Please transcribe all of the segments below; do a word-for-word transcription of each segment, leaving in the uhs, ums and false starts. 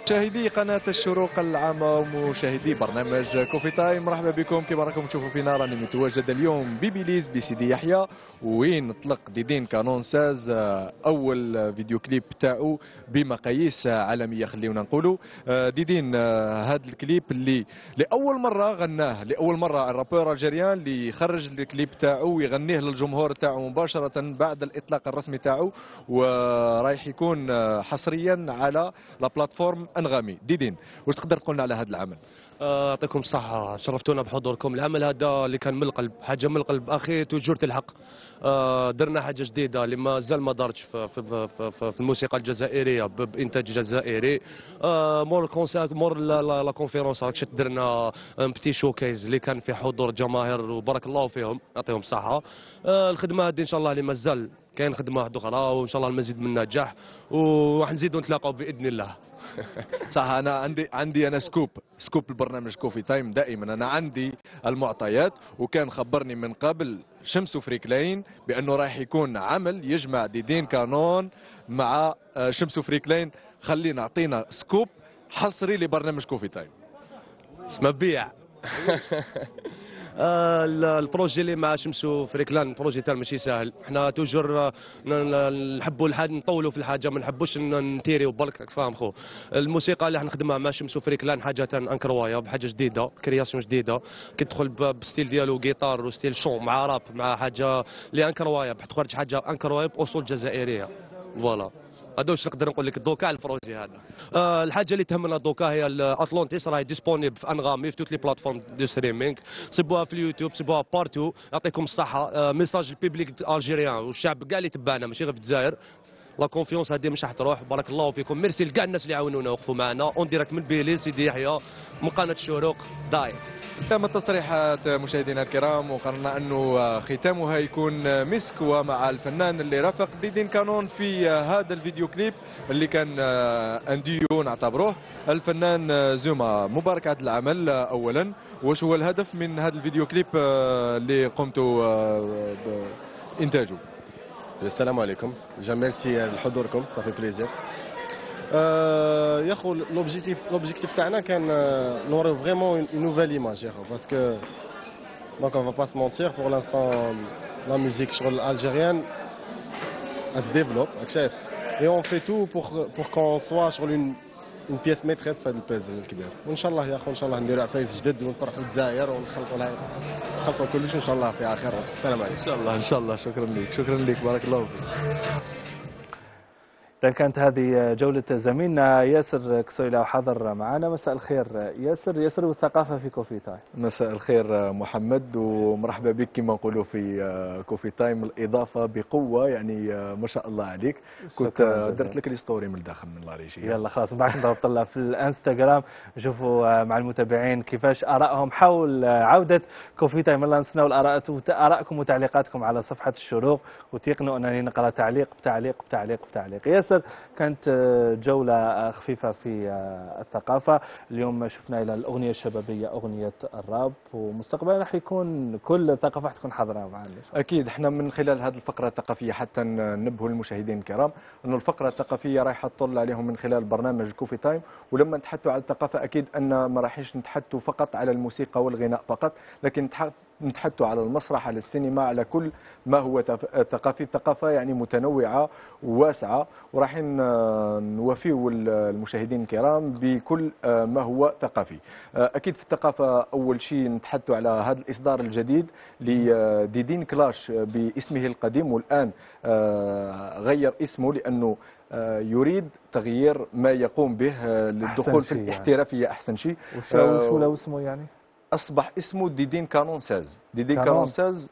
مشاهدي قناة الشروق العامة ومشاهدي برنامج كوفي تايم، مرحبا بكم. كما راكم تشوفوا فينا راني متواجد اليوم ببيليز بسيدي يحيى، وين طلق ديدين كانون ساز اول فيديو كليب تاعو بمقاييس عالميه. خلينا نقولوا ديدين هذا الكليب اللي لاول مره غناه، لاول مره الرابور الجيريان اللي خرج الكليب تاعو ويغنيه للجمهور تاعو مباشره بعد الاطلاق الرسمي تاعو، ورايح يكون حصريا على لا بلاتفورم انغامي. ديدين، واش تقدر تقولنا على هذا العمل؟ يعطيكم الصحة، شرفتونا بحضوركم. العمل هذا اللي كان من القلب، حاجة من القلب أخي توجور تلحق. درنا حاجة جديدة اللي ما زال ما دارتش في, في, في, في الموسيقى الجزائرية بإنتاج جزائري. مور الكونسيرت مور لا كونفيرونس راك شت درنا بتي شوكيز اللي كان في حضور جماهير وبارك الله فيهم، يعطيهم الصحة. الخدمة هذه إن شاء الله اللي مازال كاين خدمة واحدة أخرى، وإن شاء الله المزيد من النجاح، وراح نزيدوا نتلاقاو بإذن الله. صح. انا عندي عندي انا سكوب سكوب البرنامج كوفي تايم دائما. انا عندي المعطيات، وكان خبرني من قبل شمس فريكلين بانه رايح يكون عمل يجمع ديدين كانون مع شمس فريكلين. خلينا اعطينا سكوب حصري لبرنامج كوفي تايم. اسمه بيع. البروجي اللي مع شمسو فريكلان البروجي تاع ماشي ساهل. احنا توجور نحبوا الحاجه نطولوا في الحاجه، ما نحبوش نتيريو برك، فاهم خو. الموسيقى اللي حنخدمها مع شمسو فريكلان حاجه انكروايا، بحاجه جديده، كرياسيون جديده، كتدخل بستيل ديالو جيتار وستيل شون مع راب مع حاجه اللي انكروايا، تخرج حاجه انكروايا باصول جزائريه. فوالا هذا واش نقدر نقول لك دوكا على البروجي هذا. أه الحاجه اللي تهمنا دوكا هي الاتلانتيس، راهي ديسبونيبل في انغامي في توت لي بلاتفورم دو ستريمينغ، تصيبوها في اليوتيوب، تصيبوها بارتو. يعطيكم الصحه. أه ميساج البيبليك الجيريان والشعب كاع اللي تبعنا ماشي غير في الجزائر، لا كونفيونس هذه مش راح تروح. بارك الله فيكم، ميرسي لكاع الناس اللي عاونونا وقفوا معنا اون ديريكت من بيلي سيدي يحيى من قناه الشروق داير. تم التصريحات مشاهدينا الكرام، وقررنا انه ختامها يكون مسك، ومع الفنان اللي رافق ديدين كانون في هذا الفيديو كليب اللي كان انديو نعتبروه الفنان زوما. مبارك على العمل اولا. واش هو الهدف من هذا الفيديو كليب اللي قمتوا بانتاجه؟ السلام عليكم، جا ميرسي لحضوركم، صافي بليزير. يا خو لوبجيكتيف لوبجيكتيف تاعنا كان نوريو فريمون اون نوفيل ايماج يا خو، باسكو دونك اون فا با سو مونتير بور لانستون لا ميوزيك شغل الجيريان اس ديفلوب، راك شايف، اي اون في تو بور بور كون سوا شغل اون اون بياس ميتريس في هذا البازل الكبير. وان شاء الله يا خو ان شاء الله نديروا عفايس جدد ونفرحوا الجزائر ونخلطوا لها نخلطوا كلش ان شاء الله في اخر. السلام عليكم. ان شاء الله ان شاء الله. شكرا لك شكرا لك بارك الله فيك. كانت هذه جولة زميلنا ياسر كسويلة وحضر معنا. مساء الخير ياسر. ياسر والثقافة في كوفي تايم. مساء الخير محمد، ومرحبا بك كما نقولوا في كوفي تايم. الإضافة بقوة يعني ما شاء الله عليك. كنت درت لك الستوري من الداخل من لاريجي. يلا خلاص بعد نضرب لها في الانستغرام نشوفوا مع المتابعين كيفاش آرائهم حول عودة كوفي تايم. الله نستناو الآراء آرائكم وتعليقاتكم على صفحة الشروق، وتيقنوا أنني نقرأ تعليق بتعليق بتعليق بتعليق. ياسر، كانت جولة خفيفة في الثقافة. اليوم شفنا إلى الأغنية الشبابية، أغنية الراب، ومستقبلا راح يكون كل الثقافة تكون حاضرة معنا. أكيد احنا من خلال هذه الفقرة الثقافية حتى ننبهوا المشاهدين الكرام أنه الفقرة الثقافية رايحة تطل عليهم من خلال برنامج كوفي تايم. ولما نتحدثوا على الثقافة أكيد أن ما راحش نتحدثوا فقط على الموسيقى والغناء فقط، لكن نتحدثوا على المسرح، على السينما، على كل ما هو ثقافي. الثقافة يعني متنوعة وواسعة، وراح نوفيوا المشاهدين الكرام بكل ما هو ثقافي. أكيد في الثقافة أول شيء نتحدثوا على هذا الإصدار الجديد لديدين كلاش باسمه القديم، والآن غير اسمه لأنه يريد تغيير ما يقوم به للدخول في الاحترافية. أحسن شيء. وشو له اسمه يعني؟ أصبح اسمه ديدين كانون ساز. ديدين كانون ساز.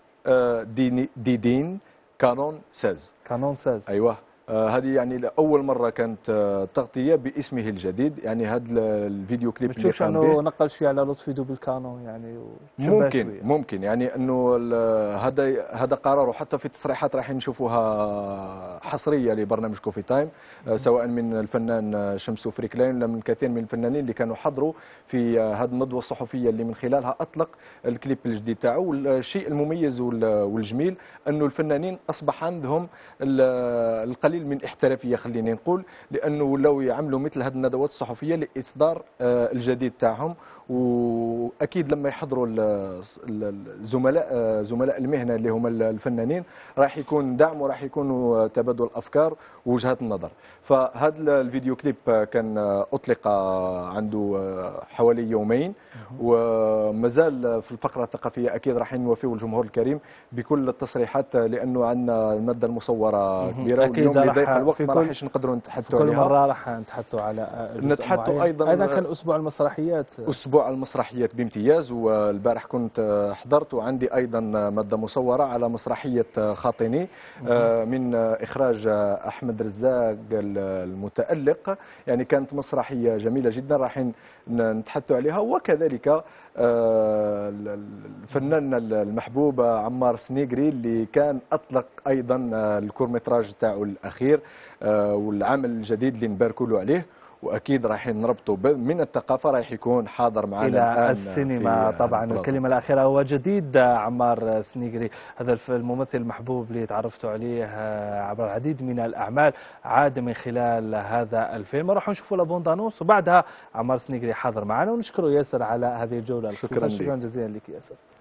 ديدين كانون ساز. كانون ساز. أيوه. هذه يعني لأول مرة كانت تغطية باسمه الجديد. يعني هذا الفيديو كليب اللي قام به أنه نقل شيء على لطفي دوبل كانون يعني ممكن شوية. ممكن يعني أنه هذا هذا قرار، وحتى في تصريحات راح نشوفوها حصرية لبرنامج كوفي تايم، سواء من الفنان شمس فريكلين ولا من كثير من الفنانين اللي كانوا حضروا في هذه الندوة الصحفية اللي من خلالها أطلق الكليب الجديد تاعو. والشيء المميز والجميل أنه الفنانين أصبح عندهم القلب قليل من احترافيه خليني نقول، لانه ولاو يعملوا مثل هذه الندوات الصحفيه لاصدار آه، الجديد تاعهم. واكيد لما يحضروا ال- ال- الزملاء آه، زملاء المهنه اللي هم الفنانين راح يكون دعم وراح يكونوا تبادل افكار ووجهات النظر. فهذا الفيديو كليب كان اطلق عنده حوالي يومين، ومازال في الفقره الثقافيه اكيد راح نوافيو الجمهور الكريم بكل التصريحات، لانه عندنا الماده المصوره كبيره، أكيد واليوم راح لضيق الوقت في ما كل- راحش نقدروا في نتحدثوا كل عليها. مرة راح نتحدثوا على جزء نتحدثوا معين. أيضاً- أيضا كان أسبوع المسرحيات. اسبوع المسرحيات بامتياز، والبارح كنت حضرت وعندي ايضا ماده مصوره على مسرحيه خاطني آه، من اخراج احمد رزاق المتالق. يعني كانت مسرحيه جميله جدا راح ن- نتحدثوا عليها. وكذلك آه، الفنان المحبوب عمار سنيقري اللي كان اطلق ايضا الكورمتراج تاعو الاخير آه، والعمل الجديد اللي نباركوا له عليه. واكيد راح نربطوا ب- من الثقافه راح يكون حاضر معنا إلى الان السينما. في طبعا البلاطو. الكلمة الأخيرة هو جديد عمار سنيقري، هذا الف- الممثل المحبوب اللي تعرفتوا عليه عبر العديد من الأعمال، عاد من خلال هذا الفيلم. راح نشوفوا لابوندانوس وبعدها عمار سنيقري حاضر معنا، ونشكره ياسر على هذه الجولة الخفيفة. شكراً شكرا لك. جزيلا لك ياسر.